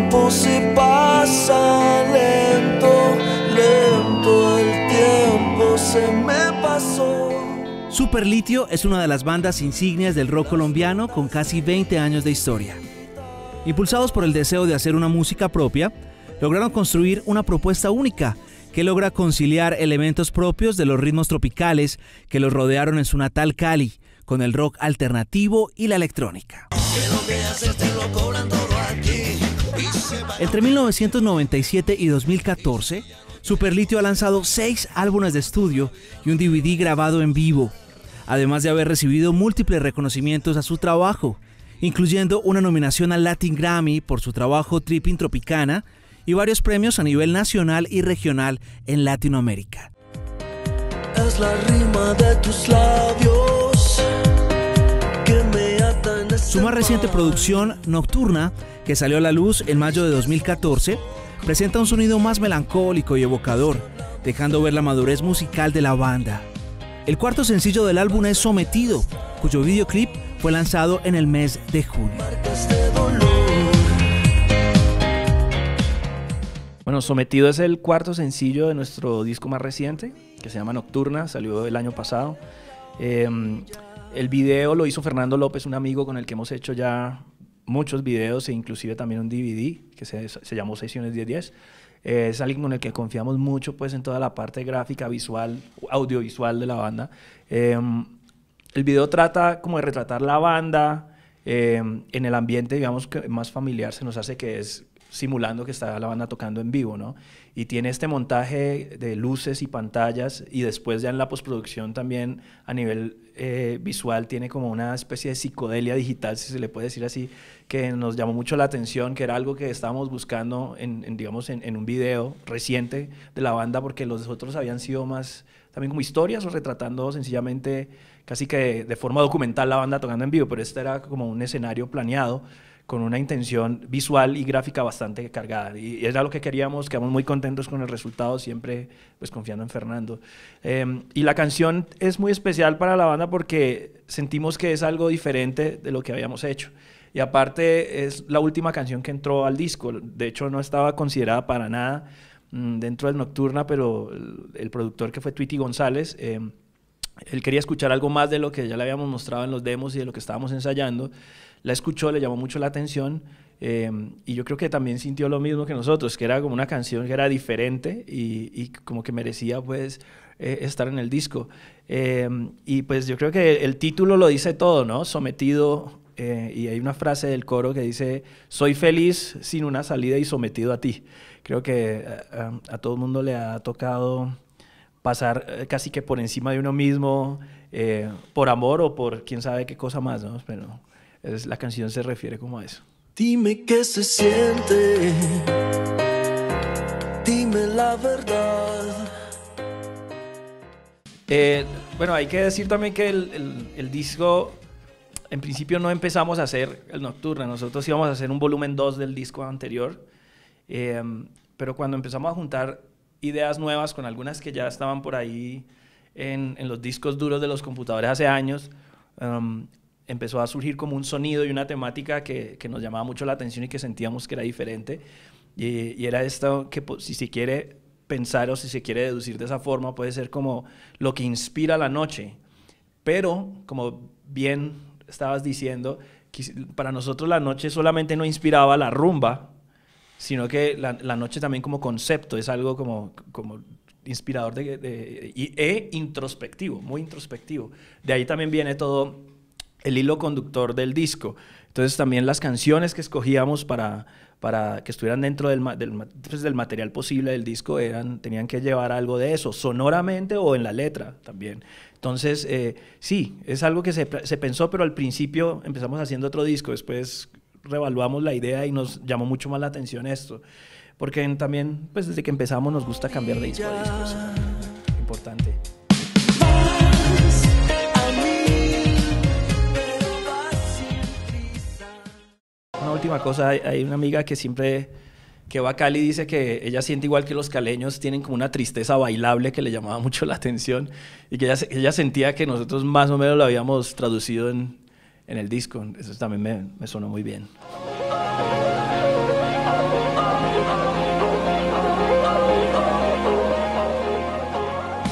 tiempo se pasa lento, lento, el tiempo se me pasó. Super Litio es una de las bandas insignias del rock colombiano con casi 20 años de historia. Impulsados por el deseo de hacer una música propia, lograron construir una propuesta única que logra conciliar elementos propios de los ritmos tropicales que los rodearon en su natal Cali, con el rock alternativo y la electrónica. Entre 1997 y 2014, Super Litio ha lanzado 6 álbumes de estudio y un DVD grabado en vivo, además de haber recibido múltiples reconocimientos a su trabajo, incluyendo una nominación al Latin Grammy por su trabajo Tripping Tropicana y varios premios a nivel nacional y regional en Latinoamérica. Es la rima de tus labios que me ata en Su más reciente producción, Nocturna, que salió a la luz en mayo de 2014, presenta un sonido más melancólico y evocador, dejando ver la madurez musical de la banda. El cuarto sencillo del álbum es Sometido, cuyo videoclip fue lanzado en el mes de junio. Bueno, Sometido es el cuarto sencillo de nuestro disco más reciente, que se llama Nocturna, salió el año pasado. El video lo hizo Fernando López, un amigo con el que hemos hecho ya muchos videos e inclusive también un DVD que se llamó Sesiones 1010. Es alguien con el que confiamos mucho pues, en toda la parte gráfica, visual, audiovisual de la banda. El video trata como de retratar la banda en el ambiente, digamos, que más familiar se nos hace, que es simulando que está la banda tocando en vivo, ¿no? Y tiene este montaje de luces y pantallas, y después ya en la postproducción también a nivel visual tiene como una especie de psicodelia digital, si se le puede decir así, que nos llamó mucho la atención, que era algo que estábamos buscando en un video reciente de la banda, porque los otros habían sido más también como historias o retratando sencillamente casi que de forma documental la banda tocando en vivo, pero este era como un escenario planeado con una intención visual y gráfica bastante cargada, y era lo que queríamos. Quedamos muy contentos con el resultado, siempre pues confiando en Fernando. Y la canción es muy especial para la banda porque sentimos que es algo diferente de lo que habíamos hecho, y aparte es la última canción que entró al disco. De hecho no estaba considerada para nada dentro del Nocturna, pero el productor, que fue Tweety González, él quería escuchar algo más de lo que ya le habíamos mostrado en los demos y de lo que estábamos ensayando. La escuchó, le llamó mucho la atención, y yo creo que también sintió lo mismo que nosotros, que era como una canción que era diferente y como que merecía pues estar en el disco. Y pues yo creo que el título lo dice todo, ¿no? Sometido, y hay una frase del coro que dice: soy feliz sin una salida y sometido a ti. Creo que a todo el mundo le ha tocado pasar casi que por encima de uno mismo, por amor o por quién sabe qué cosa más, ¿no? Pero la canción se refiere como a eso. Dime qué se siente, dime la verdad. Bueno, hay que decir también que el disco, en principio no empezamos a hacer el Nocturna, nosotros íbamos a hacer un volumen 2 del disco anterior, pero cuando empezamos a juntar ideas nuevas con algunas que ya estaban por ahí en los discos duros de los computadores hace años, empezó a surgir como un sonido y una temática que nos llamaba mucho la atención y que sentíamos que era diferente, y era esto que, si se quiere pensar o si se quiere deducir de esa forma, puede ser como lo que inspira la noche, pero como bien estabas diciendo, para nosotros la noche solamente no inspiraba la rumba, sino que la noche también como concepto es algo como inspirador e introspectivo, muy introspectivo. De ahí también viene todo el hilo conductor del disco. Entonces también las canciones que escogíamos para que estuvieran dentro del material posible del disco tenían que llevar algo de eso, sonoramente o en la letra también. Entonces, sí, es algo que se pensó, pero al principio empezamos haciendo otro disco, después reevaluamos la idea y nos llamó mucho más la atención esto, porque también, pues desde que empezamos nos gusta cambiar de disco a disco, eso es importante. Una última cosa, hay una amiga que siempre que va a Cali dice que ella siente igual que los caleños tienen como una tristeza bailable que le llamaba mucho la atención, y que ella sentía que nosotros más o menos lo habíamos traducido en el disco. Eso también me sonó muy bien.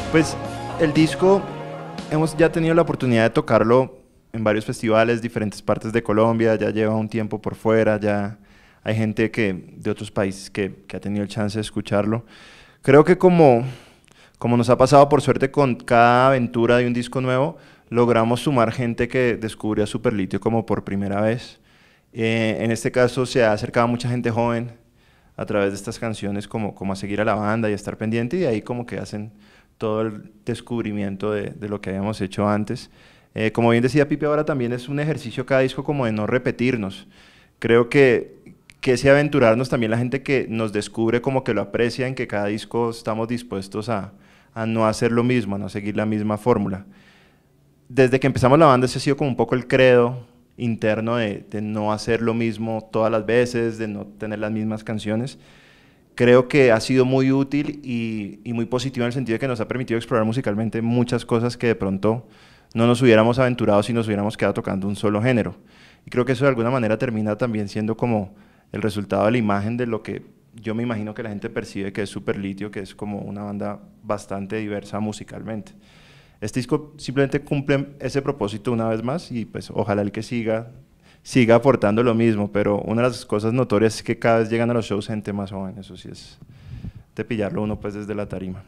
Pues el disco hemos ya tenido la oportunidad de tocarlo en varios festivales, diferentes partes de Colombia, ya lleva un tiempo por fuera, ya hay gente de otros países que ha tenido el chance de escucharlo. Creo que como nos ha pasado por suerte con cada aventura de un disco nuevo, logramos sumar gente que descubrió a Superlitio como por primera vez. En este caso se ha acercado mucha gente joven a través de estas canciones como a seguir a la banda y a estar pendiente, y de ahí como que hacen todo el descubrimiento de lo que habíamos hecho antes. Como bien decía Pipe, ahora también es un ejercicio cada disco como de no repetirnos. Creo que ese aventurarnos también, la gente que nos descubre como que lo aprecia, en que cada disco estamos dispuestos a no hacer lo mismo, a no seguir la misma fórmula. Desde que empezamos la banda ese ha sido como un poco el credo interno de no hacer lo mismo todas las veces, de no tener las mismas canciones. Creo que ha sido muy útil y muy positivo en el sentido de que nos ha permitido explorar musicalmente muchas cosas que de pronto no nos hubiéramos aventurado si nos hubiéramos quedado tocando un solo género. Y creo que eso de alguna manera termina también siendo como el resultado de la imagen de lo que yo me imagino que la gente percibe que es Superlitio, que es como una banda bastante diversa musicalmente. Este disco simplemente cumple ese propósito una vez más, y pues ojalá el que siga aportando lo mismo, pero una de las cosas notorias es que cada vez llegan a los shows gente más joven, eso sí es de pillarlo uno pues desde la tarima.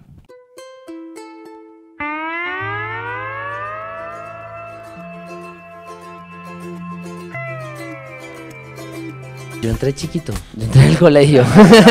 Yo entré chiquito, yo entré al colegio.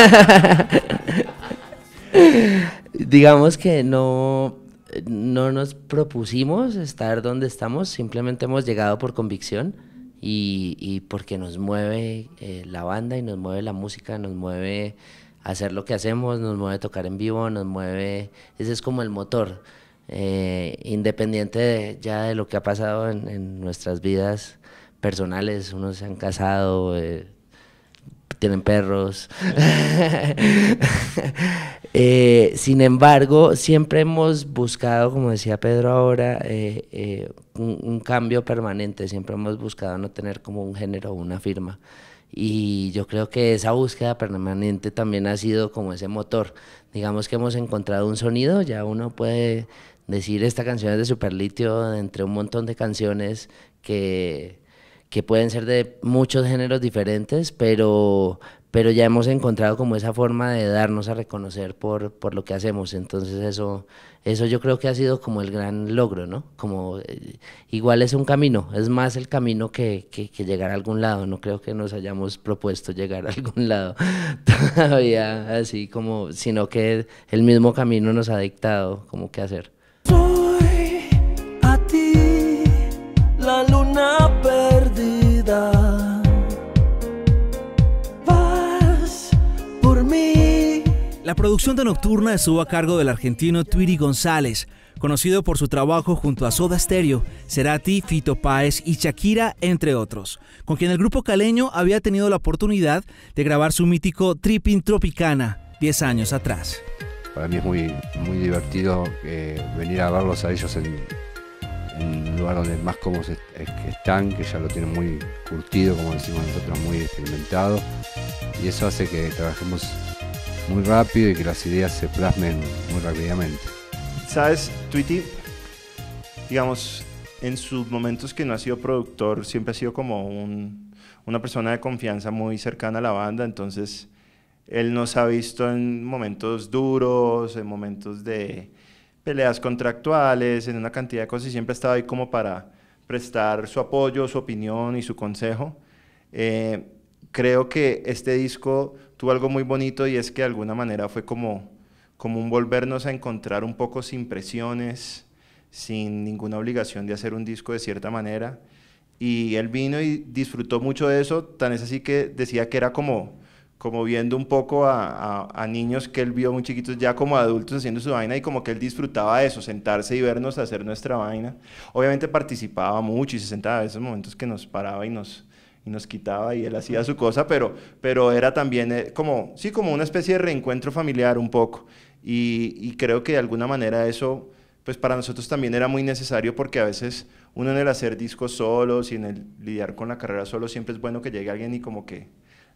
Digamos que no nos propusimos estar donde estamos, simplemente hemos llegado por convicción y porque nos mueve la banda y nos mueve la música, nos mueve hacer lo que hacemos, nos mueve tocar en vivo, nos mueve, ese es como el motor, independiente ya de lo que ha pasado en nuestras vidas personales. Unos se han casado, tienen perros. Sin embargo, siempre hemos buscado, como decía Pedro ahora, un cambio permanente. Siempre hemos buscado no tener como un género o una firma. Y yo creo que esa búsqueda permanente también ha sido como ese motor. Digamos que hemos encontrado un sonido, ya uno puede decir esta canción es de Superlitio, entre un montón de canciones que pueden ser de muchos géneros diferentes, pero ya hemos encontrado como esa forma de darnos a reconocer por lo que hacemos. Entonces eso yo creo que ha sido como el gran logro, ¿no? Como igual es un camino, es más el camino que llegar a algún lado. No creo que nos hayamos propuesto llegar a algún lado todavía así como, sino que el mismo camino nos ha dictado como qué hacer. Soy a ti la luna perdida, vas por mí. La producción de Nocturna estuvo a cargo del argentino Tweety González, conocido por su trabajo junto a Soda Stereo, Cerati, Fito Páez y Shakira, entre otros, con quien el grupo caleño había tenido la oportunidad de grabar su mítico Trippin' Tropicana 10 años atrás. Para mí es muy divertido venir a verlos a ellos en un lugar donde más cómodos están, que ya lo tienen muy curtido, como decimos nosotros, muy experimentado, y eso hace que trabajemos muy rápido y que las ideas se plasmen muy rápidamente. ¿Sabes, Tweety? Digamos, en sus momentos que no ha sido productor, siempre ha sido como una persona de confianza muy cercana a la banda, entonces él nos ha visto en momentos duros, en momentos de peleas contractuales, en una cantidad de cosas, y siempre ha estado ahí como para prestar su apoyo, su opinión y su consejo. Creo que este disco tuvo algo muy bonito, y es que de alguna manera fue como un volvernos a encontrar un poco sin presiones, sin ninguna obligación de hacer un disco de cierta manera, y él vino y disfrutó mucho de eso, tan es así que decía que era como viendo un poco a niños que él vio muy chiquitos ya como adultos haciendo su vaina, y como que él disfrutaba de eso, sentarse y vernos hacer nuestra vaina. Obviamente participaba mucho y se sentaba a esos momentos que nos paraba y nos quitaba, y él hacía su cosa, pero era también como una especie de reencuentro familiar un poco, y creo que de alguna manera eso pues para nosotros también era muy necesario, porque a veces uno en el hacer discos solos y en el lidiar con la carrera solo siempre es bueno que llegue alguien y como que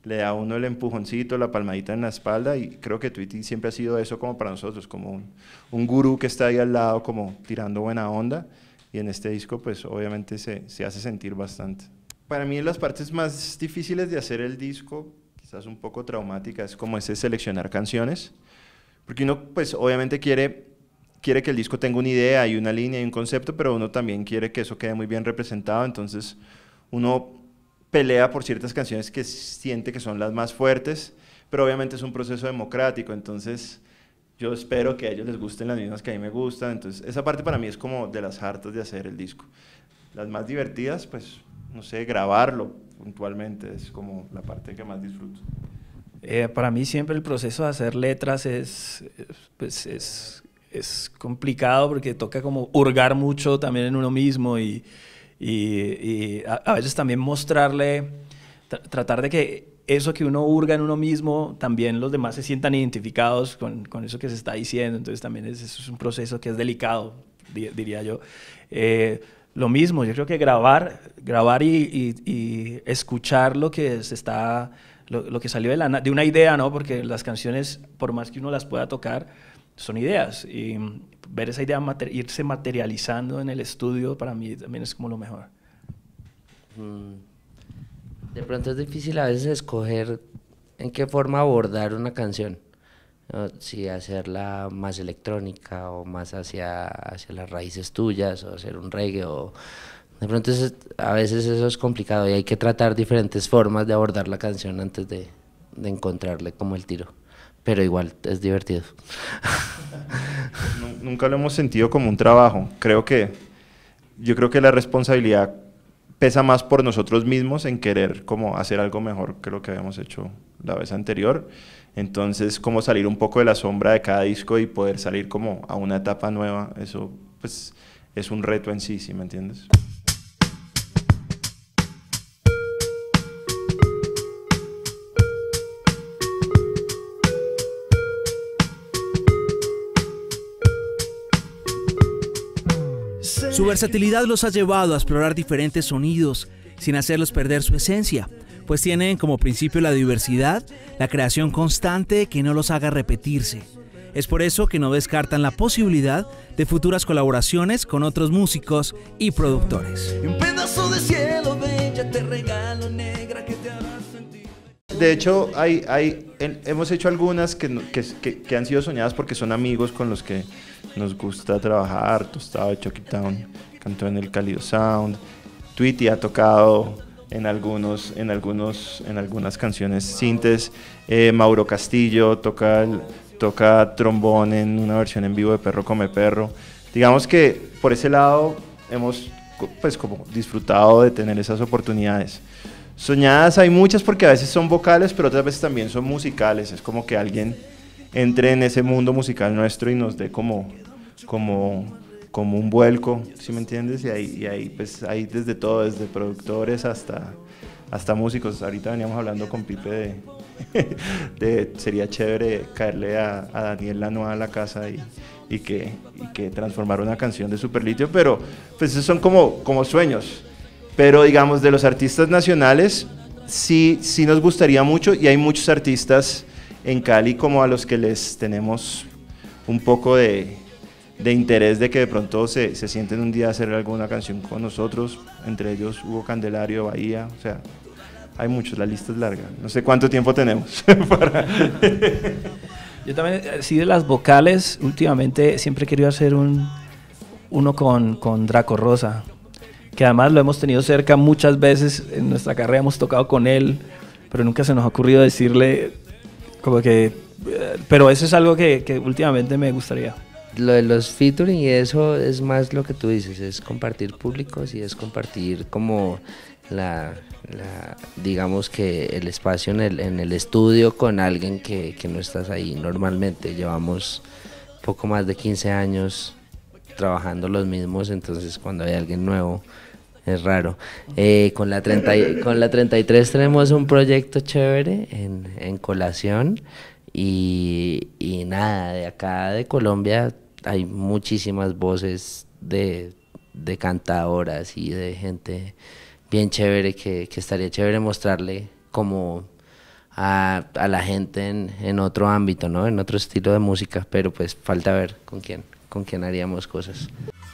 le da a uno el empujoncito, la palmadita en la espalda, y creo que Tweety siempre ha sido eso como para nosotros, como un gurú que está ahí al lado como tirando buena onda, y en este disco pues obviamente se hace sentir bastante. Para mí las partes más difíciles de hacer el disco, quizás un poco traumáticas, es como ese seleccionar canciones, porque uno pues obviamente quiere que el disco tenga una idea y una línea y un concepto, pero uno también quiere que eso quede muy bien representado, entonces uno pelea por ciertas canciones que siente que son las más fuertes, pero obviamente es un proceso democrático, entonces yo espero que a ellos les gusten las mismas que a mí me gustan, entonces esa parte para mí es como de las hartas de hacer el disco. Las más divertidas, pues, no sé, grabarlo puntualmente es como la parte que más disfruto. Para mí siempre el proceso de hacer letras pues es complicado porque toca como hurgar mucho también en uno mismo y a veces también mostrarle, tratar de que eso que uno hurga en uno mismo, también los demás se sientan identificados con eso que se está diciendo, entonces también eso es un proceso que es delicado, diría yo. Lo mismo, yo creo que grabar y escuchar lo que se está, lo que salió de una idea, ¿no? Porque las canciones, por más que uno las pueda tocar, son ideas, y ver esa idea irse materializando en el estudio para mí también es como lo mejor. De pronto es difícil a veces escoger en qué forma abordar una canción, ¿no? Si hacerla más electrónica o más hacia las raíces tuyas, o hacer un reggae, o de pronto a veces eso es complicado y hay que tratar diferentes formas de abordar la canción antes de encontrarle como el tiro, pero igual es divertido. Nunca lo hemos sentido como un trabajo, yo creo que la responsabilidad pesa más por nosotros mismos en querer como hacer algo mejor que lo que habíamos hecho la vez anterior, entonces como salir un poco de la sombra de cada disco y poder salir como a una etapa nueva, eso pues es un reto en sí, ¿sí me entiendes? Su versatilidad los ha llevado a explorar diferentes sonidos sin hacerlos perder su esencia, pues tienen como principio la diversidad, la creación constante que no los haga repetirse. Es por eso que no descartan la posibilidad de futuras colaboraciones con otros músicos y productores. Un pedazo de cielo bella te regalo, negra, que te hará sentir. De hecho, hemos hecho algunas que han sido soñadas porque son amigos con los que nos gusta trabajar. Tostado de Chucky Town cantó en el Cálido Sound. Tweety ha tocado en algunas canciones sintes. Mauro Castillo toca trombón en una versión en vivo de Perro Come Perro. Digamos que por ese lado hemos pues como disfrutado de tener esas oportunidades. Soñadas hay muchas porque a veces son vocales, pero otras veces también son musicales. Es como que alguien entre en ese mundo musical nuestro y nos dé como un vuelco, ¿sí me entiendes? Y ahí pues hay desde todo, desde productores hasta músicos. Ahorita veníamos hablando con Pipe de sería chévere caerle a Daniel Lanois a la casa y que transformar una canción de Superlitio, pero pues esos son como sueños. Pero digamos, de los artistas nacionales, sí nos gustaría mucho, y hay muchos artistas en Cali como a los que les tenemos un poco de interés de que de pronto se sienten un día a hacer alguna canción con nosotros, entre ellos Hugo Candelario, Bahía, o sea, hay muchos, la lista es larga, no sé cuánto tiempo tenemos para... Yo también, sí, de las vocales, últimamente siempre he querido hacer uno con Draco Rosa, que además lo hemos tenido cerca muchas veces en nuestra carrera, hemos tocado con él, pero nunca se nos ha ocurrido decirle como que... Pero eso es algo que últimamente me gustaría. Lo de los featuring y eso es más lo que tú dices, es compartir públicos y es compartir como digamos que el espacio en el estudio con alguien que no estás ahí. Normalmente llevamos poco más de 15 años trabajando los mismos, entonces cuando hay alguien nuevo es raro. Con la 33 tenemos un proyecto chévere en Colación y nada, de acá de Colombia hay muchísimas voces de cantadoras y de gente bien chévere que estaría chévere mostrarle como a la gente en otro ámbito, ¿no? En otro estilo de música, pero pues falta ver con quién haríamos cosas.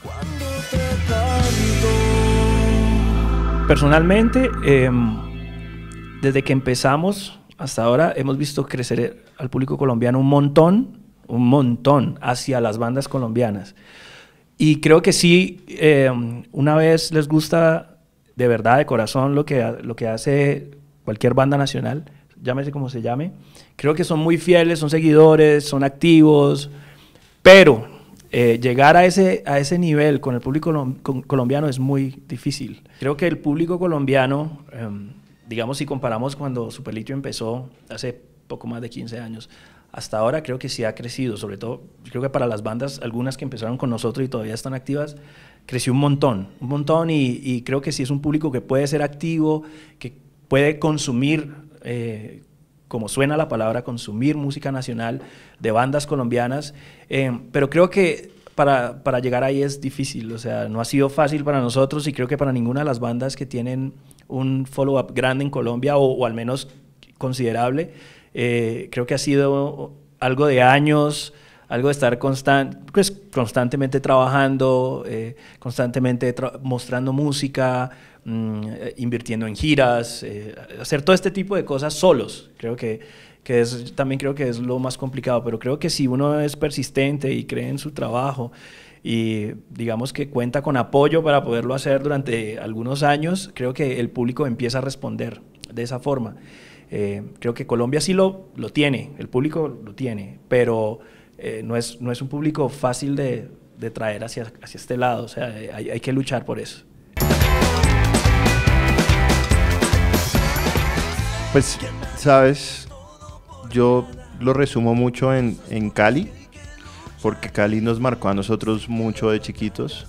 Personalmente, desde que empezamos hasta ahora hemos visto crecer al público colombiano un montón hacia las bandas colombianas. Y creo que sí, una vez les gusta de verdad, de corazón, lo que hace cualquier banda nacional, llámese como se llame, creo que son muy fieles, son seguidores, son activos, pero llegar a ese nivel con el público colombiano es muy difícil. Creo que el público colombiano, digamos si comparamos cuando Superlitio empezó hace poco más de 15 años, hasta ahora creo que sí ha crecido, sobre todo creo que para las bandas, algunas que empezaron con nosotros y todavía están activas, creció un montón y creo que sí es un público que puede ser activo, que puede consumir, como suena la palabra, consumir música nacional de bandas colombianas, pero creo que para llegar ahí es difícil, o sea, no ha sido fácil para nosotros y creo que para ninguna de las bandas que tienen un follow-up grande en Colombia o al menos considerable. Creo que ha sido algo de años, algo de estar constantemente trabajando, constantemente mostrando música, invirtiendo en giras, hacer todo este tipo de cosas solos. Creo también creo que es lo más complicado, pero creo que si uno es persistente y cree en su trabajo y digamos que cuenta con apoyo para poderlo hacer durante algunos años, creo que el público empieza a responder de esa forma. Creo que Colombia sí lo tiene, el público lo tiene, pero no es un público fácil de traer hacia este lado, o sea, hay que luchar por eso. Pues, sabes, yo lo resumo mucho en Cali, porque Cali nos marcó a nosotros mucho de chiquitos.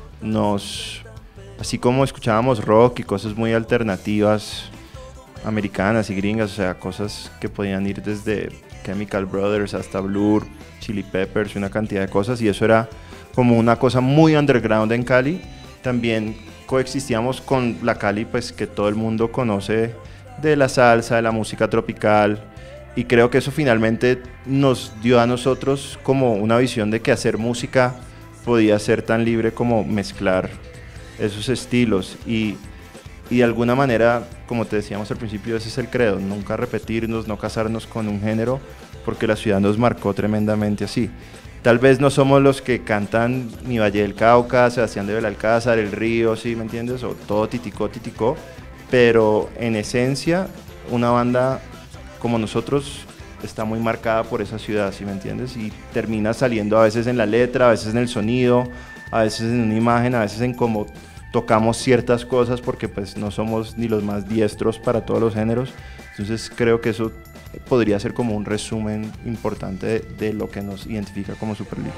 Así como escuchábamos rock y cosas muy alternativas, americanas y gringas, o sea, cosas que podían ir desde Chemical Brothers hasta Blur, Chili Peppers, una cantidad de cosas, y eso era como una cosa muy underground en Cali. También coexistíamos con la Cali, pues, que todo el mundo conoce de la salsa, de la música tropical, y creo que eso finalmente nos dio a nosotros como una visión de que hacer música podía ser tan libre como mezclar esos estilos, y de alguna manera, como te decíamos al principio, ese es el credo, nunca repetirnos, no casarnos con un género, porque la ciudad nos marcó tremendamente así. Tal vez no somos los que cantan ni Valle del Cauca, Sebastián de Belalcázar, El Río, ¿sí me entiendes? O todo titicó, pero en esencia, una banda como nosotros está muy marcada por esa ciudad, ¿sí me entiendes? Y termina saliendo a veces en la letra, a veces en el sonido, a veces en una imagen, a veces en cómo tocamos ciertas cosas, porque pues no somos ni los más diestros para todos los géneros. Entonces creo que eso podría ser como un resumen importante de lo que nos identifica como Superlitio.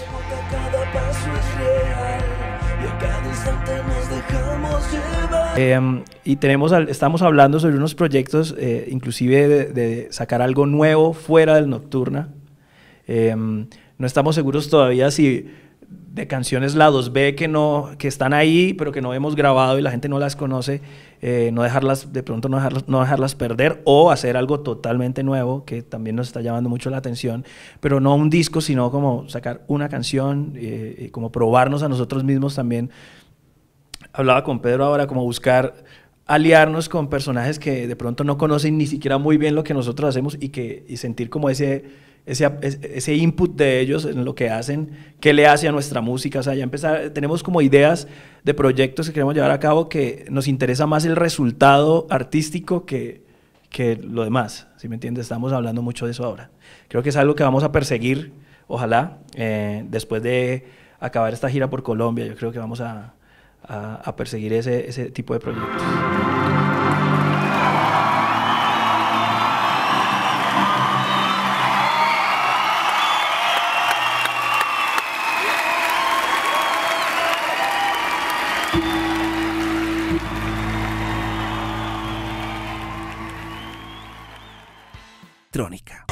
Y estamos hablando sobre unos proyectos, inclusive de sacar algo nuevo fuera del Nocturna. No estamos seguros todavía si de canciones lados B que están ahí, pero que no hemos grabado y la gente no las conoce, no dejarlas perder, o hacer algo totalmente nuevo, que también nos está llamando mucho la atención, pero no un disco, sino como sacar una canción, como probarnos a nosotros mismos también. Hablaba con Pedro ahora, como buscar aliarnos con personajes que de pronto no conocen ni siquiera muy bien lo que nosotros hacemos, y sentir como ese input de ellos en lo que hacen, qué le hace a nuestra música. O sea, ya tenemos como ideas de proyectos que queremos llevar a cabo, que nos interesa más el resultado artístico que lo demás, ¿sí me entiendes? Estamos hablando mucho de eso ahora. Creo que es algo que vamos a perseguir, ojalá, después de acabar esta gira por Colombia. Yo creo que vamos a perseguir ese tipo de proyectos. Electrónica.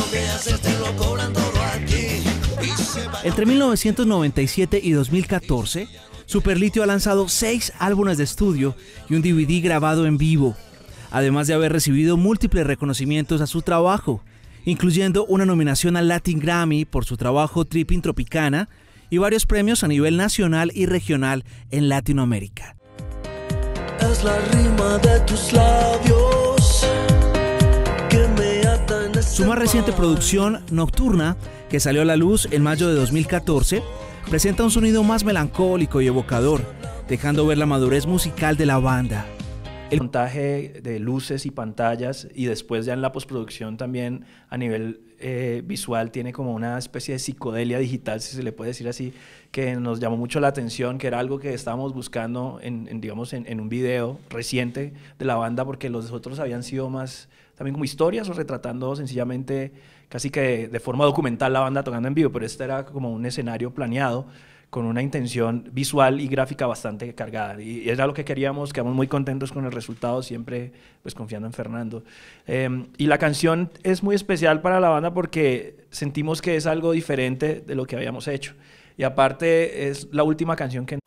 Entre 1997 y 2014, Superlitio ha lanzado 6 álbumes de estudio y un DVD grabado en vivo. además de haber recibido múltiples reconocimientos a su trabajo, incluyendo una nominación al Latin Grammy por su trabajo Tripping Tropicana y varios premios a nivel nacional y regional en Latinoamérica. Es la rima de tus labios que me ata en este Su más reciente mar. producción, Nocturna, que salió a la luz en mayo de 2014, presenta un sonido más melancólico y evocador, dejando ver la madurez musical de la banda. El montaje de luces y pantallas, y después ya en la postproducción también a nivel visual tiene como una especie de psicodelia digital, si se le puede decir así, que nos llamó mucho la atención, que era algo que estábamos buscando en un video reciente de la banda, porque los otros habían sido más también como historias o retratando sencillamente casi que de forma documental la banda tocando en vivo, pero este era como un escenario planeado con una intención visual y gráfica bastante cargada, y era lo que queríamos. Quedamos muy contentos con el resultado, siempre pues confiando en Fernando. Y la canción es muy especial para la banda porque sentimos que es algo diferente de lo que habíamos hecho, y aparte es la última canción que...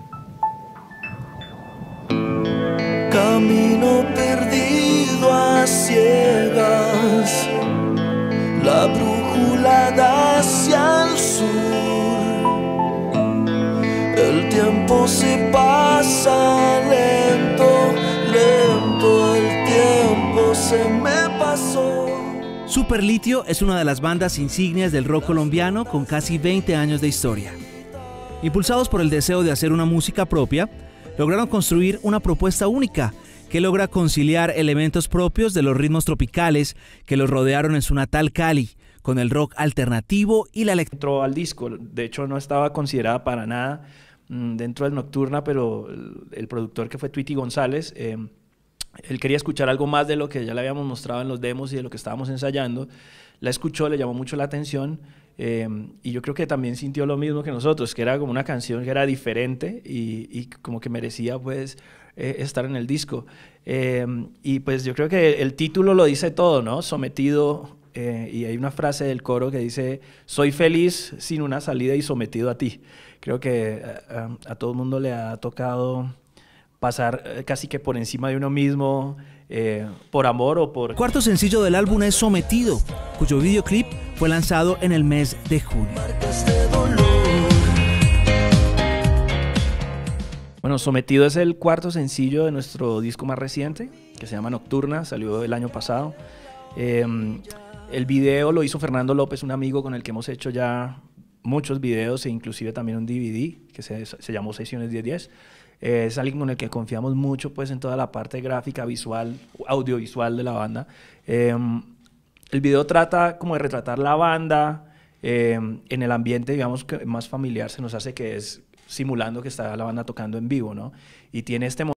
Camino perdido a ciegas, la brújula da hacia el sur. El tiempo se pasa lento, lento, el tiempo se me pasó. Super Litio es una de las bandas insignias del rock colombiano con casi 20 años de historia. Impulsados por el deseo de hacer una música propia, lograron construir una propuesta única que logra conciliar elementos propios de los ritmos tropicales que los rodearon en su natal Cali, con el rock alternativo y la electrónica. Entró al disco, de hecho no estaba considerada para nada dentro del Nocturna, pero el productor, que fue Tweety González, él quería escuchar algo más de lo que ya le habíamos mostrado en los demos y de lo que estábamos ensayando. La escuchó, le llamó mucho la atención, y yo creo que también sintió lo mismo que nosotros, que era como una canción que era diferente y como que merecía pues estar en el disco. Y pues yo creo que el título lo dice todo, ¿no? Sometido, y hay una frase del coro que dice: soy feliz sin una salida y sometido a ti. Creo que a todo el mundo le ha tocado pasar casi que por encima de uno mismo, por amor o por... El cuarto sencillo del álbum es Sometido, cuyo videoclip fue lanzado en el mes de junio. Marcas de dolor. Bueno, Sometido es el cuarto sencillo de nuestro disco más reciente, que se llama Nocturna, salió el año pasado. El video lo hizo Fernando López, un amigo con el que hemos hecho ya muchos videos e inclusive también un DVD que se llamó Sesiones 1010. Es alguien con el que confiamos mucho pues en toda la parte gráfica, visual, audiovisual de la banda. El video trata como de retratar la banda en el ambiente, digamos, que más familiar se nos hace, que es simulando que está la banda tocando en vivo, ¿no? Y tiene este